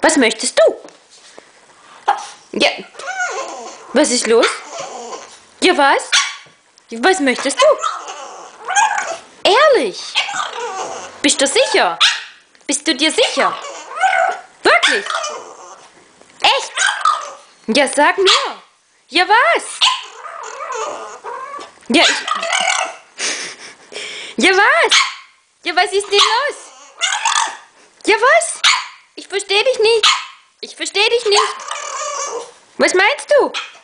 Was möchtest du? Ja. Was ist los? Ja, was? Was möchtest du? Ehrlich? Bist du sicher? Bist du dir sicher? Wirklich? Echt? Ja, sag mir. Ja, was? Ja, Ja, was? Ja, was ist denn los? Ja, was? Ich verstehe dich nicht. Ich verstehe dich nicht. Was meinst du?